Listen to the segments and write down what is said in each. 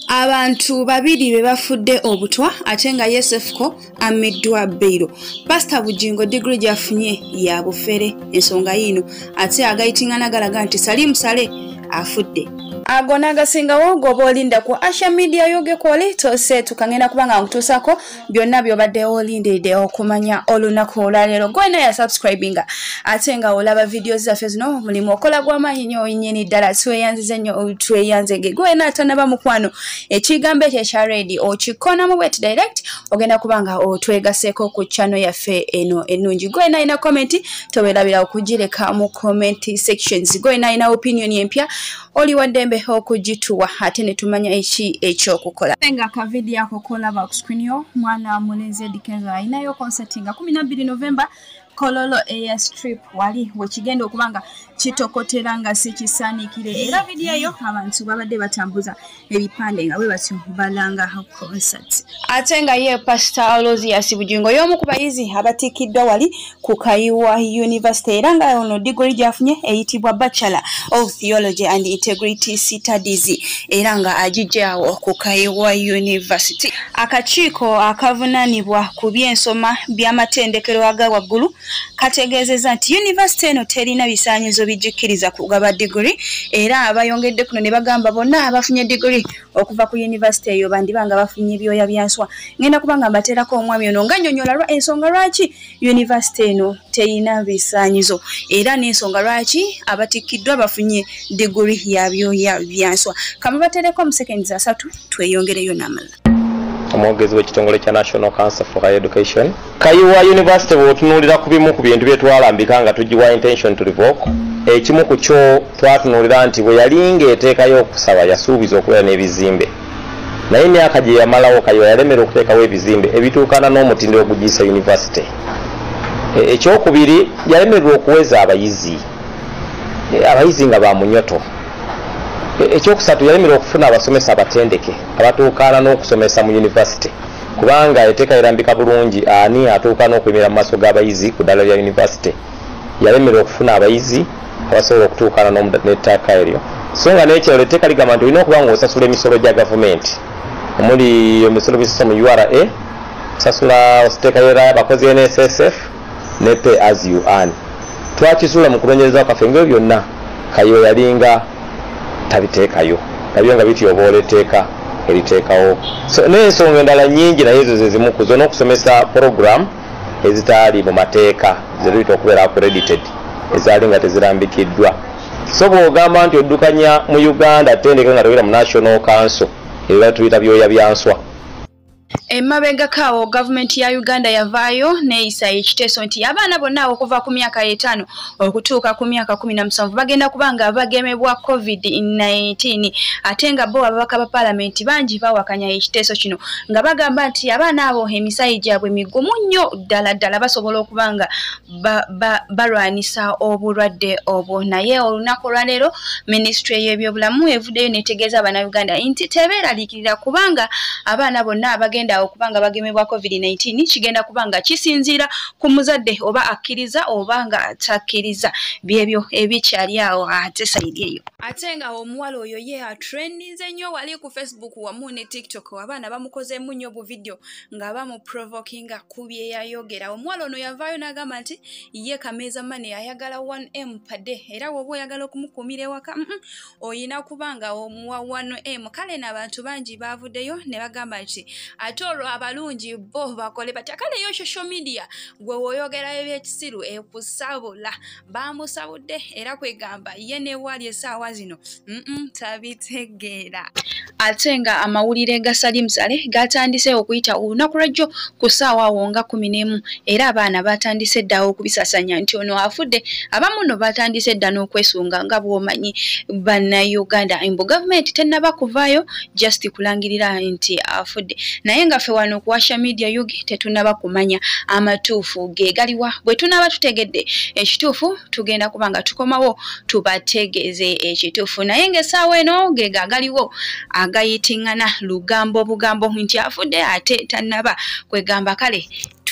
Abantu babiri be bafudde obutwa ate nga cephco amiddwa beyilo. Pastor Bujingo degree gyafunye ya bufere ensonga yino ate agayitingana galaga nti Salim Saleh afudde. Agona gasingawo goba olinda ku Asha Media yoge kole tose tukangenda kubanga nkutusako byonna byobadde olindide okumanya olunaku olwaleero. Gwena ya subscribinga ate nga olaba videos zaffe zino mulimu okola gw'amaanyi nnyo nnyini ddala tweyanzize nnyo tweyanzege. Gwena atanaba mukwano ekigambo ekyo ekya ready okikona mu wet direct ogenda kubanga otwegaseko ku channel yaffe eno ennungi. Gwena ina comment towerabira okugireka mu comment sections. Gwena ina opinion empya oli wadembe okugituwa ate ne tumanya eki ekyokukola. Nga ka video ako kolaba ku screen yo mwana mulenzi Dikenza inayo concert nga 12 November Kololo Air Strip wali wekigenda okubanga kitokotera nga sikisanikire era video yo abantu babadde batambuza ebipande nga bwe batyo balanga concert. Ate nga ye Pastor Alozias Bujingo y'omu ku bayizi abatikiddwa wali ku Kayiwa University era nga ono degree gyafunye eyitibwa Bachelor of Theology and Integrity Studies era nga agijjawo ku Kayiwa University. Akakiiko akavunanibwa ku byensoma by'amatendekero aga waggulu kategeezezza nti university eno terina bisaanyizo bijjukiriza kugaba degree era abayongedde kuno ne bagamba bonna abafunye degree okuva ku university eyo bandibanga bafunye ebyoya byanswa. Ngenda kubanga mbateerako omwami ono nga nnyonnyola ensonga lwaki university eno terina bisaanyizo era n'ensonga lwaki abatikiddwa bafunye degree ya byoya byanswa. Kamubateereko mu seconds 3 tweyongereyo n'amalala. Omwogezi w'ekitongole kya National Council for Higher Education. Kayiwa University bw'otunuulira ku bimu ku bintu bye twalambika nga tugiwa intention to revoke. Ekimu ku kyo twatunuulira nti bwe yali ng'eteekayo okusaba yasuubiza okubeera n'ebizimbe. Naye emyaka gye yamalawo Kayiwa yalemera okuteekawo ebizimbe ebituukana n'omutindo ogugiyisa university. Ekyokubiri yalemererwa okuweza abayizi nga ba munyoto. Ekyokusatu yalemererwa okufuna abasomesa abatendeke abatuukaana n'okusomesa mu university kubanga eteeka erambika bulungi ani atuuka n'okuyimira mu maaso g'abayizi ku ddala lya university. Yalemererwa okufuna abayizi abasobola okutuukaana n'ettaaka eryo. So nga n'ekyalo etteeka ligamba nti olina okuba ng'osasula emisolo gya gavumenti omuli emisolo bisisa mu URA, osasula ositeeka abakozi NSSF ne pay as you earn. Twakisula mu kunoonyereza kwaffe ng'ebyo byonna Kayiwa yalinga tabiteekayo nabyo nga bityobola etteeka eriteekawo. So n'ensonga endala nnyingi naye ezo ze zimu ku zo n'okusomesa program ezitaali mu mateeka ze tuyita okubeera accredited ezaali nga tezirambikiddwa. So bw'ogamba nti oddukanya mu Uganda ttendeke nga tobeera mu National Council era tuyita byoya byanswa. Emabega kawo gavumenti ya Uganda yavaayo neeyisa ekiteeso nti abaana bonna okuva ku myaka 5 okutuuka ku myaka 17 bagenda kubanga bagemebwa COVID-19 ate nga bo ababaka ba parliament bangi bawakanya ekiteeso kino nga bagamba nti abaana abo emisayi gyabwe migumu nnyo ddala basobola okubanga balwanisa obulwadde obwo. Naye olunaku olwaleero ministry y'ebyobulamu evuddeyo netegeeza abaana Uganda nti tebeeraliikirira kubanga abaana bonna abagenda okubanga bagemebwa COVID-19 kigenda kubanga kisinzira ku muzadde oba akkiriza oba nga takkiriza byebyo ebikyali awo ate sayidi eyo. Ate nga omuwala oyo ye atrendinze nnyo wali ku Facebook wamu ne TikTok abaana bamukozeemu nnyo bu video nga bamuprovokinga ku bye yayogera. Omuwala ono yavaayo n'agamba nti ye Kameeza Mane ayagala 1M padde era woba oyagala okumukuumira ewaka oyina kubanga omuwa 1M. Kale n'abantu bangi baavuddeyo ne bagamba nti atolwa abalungi bo bakole batya. Kale yo social media gwe woyogera ebyekisiru ekusabula bamusabudde era kwegamba ye ne wali essaawa zino tabitegeera. Ate nga amawulire ga Salim Saleh gatandise okuyita olunaku lwajjo ku ssaawa awo nga 11 era abaana batandise ddawo okubisasanya nti ono afudde. Abamu no batandise dda n'okwesunga nga bw'omanyi bannayuganda embu gavumenti tennaba kuvaayo just kulangirira nti afudde. Naye nga ffe wano ku Asha Media yugi tetunaba kumanya amatuufu ge galiwa. Bwe tunaba tutegedde ekituufu tugenda kubanga tukomawo tubategeeze ekituufu. Naye ng'essaawa eno ge galiwo agayitingana lugambo bugambo nti afudde ate tannaba kwegamba. Kale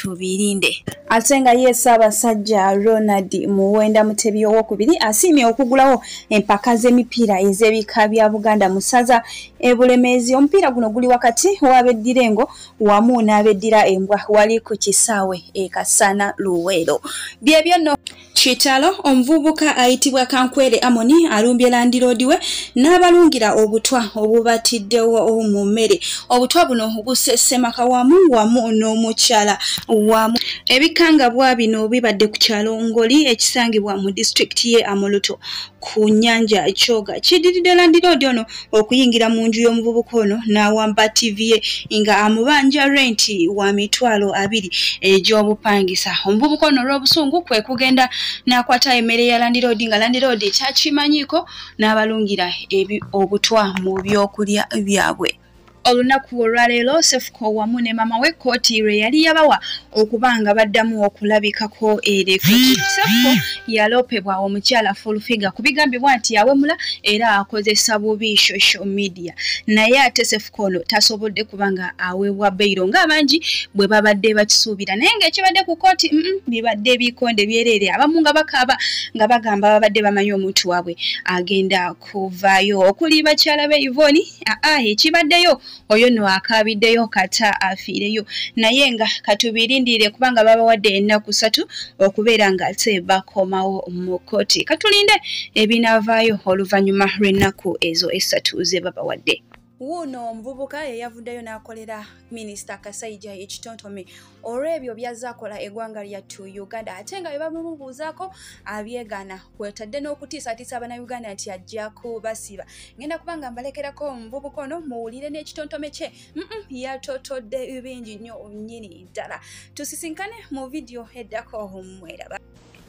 katubirinde. Ate nga ye Ssaabasajja Ronald Muwenda Mutebi owokubiri asiimye okugulawo empaka z'emipiira ez'ebika bya Buganda mu ssaza e Bulemeezi. Omupiira guno guli wakati w'ab'Eddirengo wamu n'ab'Eddira Embwa wali ku kisaawe e Kasana Luweero. Byebyo nno Kitalo omuvubuka ayitibwa Kankwere Amoni alumbye landiroodi we n'abalungira obutwa obubatiddewo mu mmere. Obutwa buno busesemaka wamu n'omukyala wamu. Ebikangabwa bino bibadde ku kyalo Ngoli ekisangibwa mu disitulikiti ye Amuluto ku nnyanja Kyoga. Kiddiridde landiroodi ono okuyingira mu nju y'omuvubuka ono n'awamba TV ye nga amubanja renti wa $20 egy'obupangisa. Omuvubuka ono olw'obusungu kwe kugenda n'akwata emmere ya landiroodi nga landiroodi kyakimanyiiko n'abalungira obutwa mu byokulya byabwe. Olunaku olwaleero cephco wamu ne mama we kkooti lwe yali yabawa okubanga baddamu okulabikako erekodi. Cephco yaloopebwa omukyala full figure ku bigambibwa nti awemula era akozesa bubi social media. Naye ate cephco ono tasobodde kubanga aweebwa beyilo ng'abangi bwe babadde bakisuubira. Naye ng'ekibadde ku kkooti bibadde bikonde byereere, abamu nga bakaaba nga bagamba babadde bamanyi omuntu waabwe agenda kuvaayo. Okuli bakyala be Yvonne ekibaddeyo oyo no akabiddeyo kata afiireyo. Naye nga katubirindire kubanga babawadde ennaku 3 okubeera nga ate bakomawo mu kkooti. Katulinde ebinaavaayo oluvannyuma lw'ennaku ezo 3 ze babawadde. Wuno omuvubuka ye yavuddeyo n'akolera Minisita Kasaija ekitontome olw'ebyo byazaakola eggwanga lyattu Uganda, ate nga bye bamumubuuzaako abyegaana kwetadde n'okutiisatiisa Bannayuganda nti ajja kubasiba. Ngenda kubanga mbalekerako omuvubuka ono muwulire n'ekitontome kye yatotodde bingi nnyo nnyini ddala. Tusisinkane mu vidiyo eddako mweraba.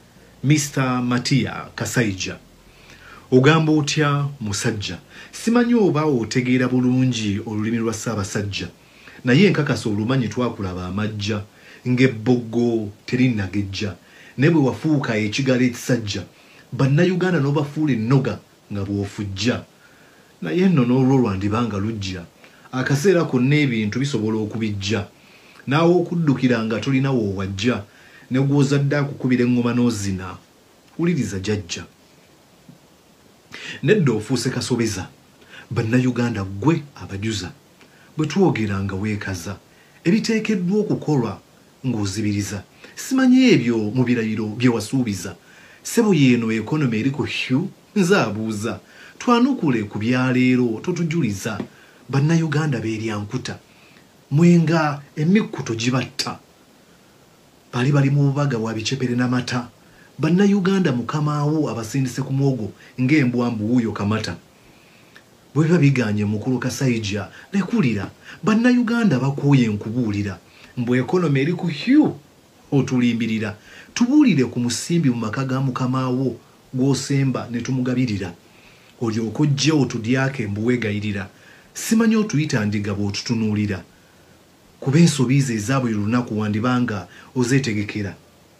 Mr. Matia Kasaija, ogamba otya musajja? Simanyi oba otegeera bulungi olulimi lwa Ssaabasajja, naye nkakasa olumanyi twakulaba amajja ng'ebboggo terinnagejja, ne bwe wafuuka ekigalo ekisajja Bannayuganda n'obafuula ennoga nga bw'ofujja. Naye nno n'olwo lwandibanga lujja, akaseera konna ebintu bisobola okubijja, naawe okuddukira nga tolina woowajja, ne gw'ozadde akukubira eŋŋoma n'ozina. Wuliriza jjajja, nedda ofuuse kasobeza. Bannayuganda gwe abajuza bwe twogeranga weekaza ebiteekeddwa okukolwa ng'ozibiriza. Simanyi ebyo mu birayiro bye wasuubiza. Ssebo yeeno ekonomi eri ku hyu nze abuuza. Twanukule ku byaleero totujuliza. Bannayuganda beeryankuta mwenga emikkuto gibatta. Bali mu bubaga bwa bicepere n'amata. Bannayuganda mukamaawo abasindise ku mwogo ng'embwambu wuuyo Kamata. Bwe biba biganye mukulu Kasaija lekulira. Bannayuganda bakooye nkubuulira mbu ekonomi eri ku hyu otulimbirira. Tubuulire ku musimbi mu maka ga mukamaawo gw'osemba ne tumugabirira. Olyoka ojje otudyake mbu weegayirira. Simanyi otuyita ndiga bw'otutunuulira. Kuba ensobi ze eza buli lunaku wandibanga ozeetegekera.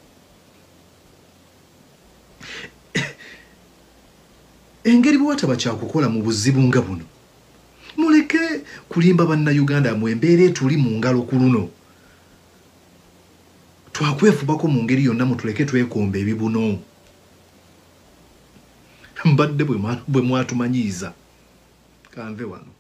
Engeri bw'ataba kyakukola mu buzibu nga buno, muleke kulimba Bannayuganda mu embeera tuli mu ngalo ku luno. Twakwefubako mu ngeri yonna mutuleke twekomba ebibuno. Mbadde bwe mwatumanyiiza. Kanve wano.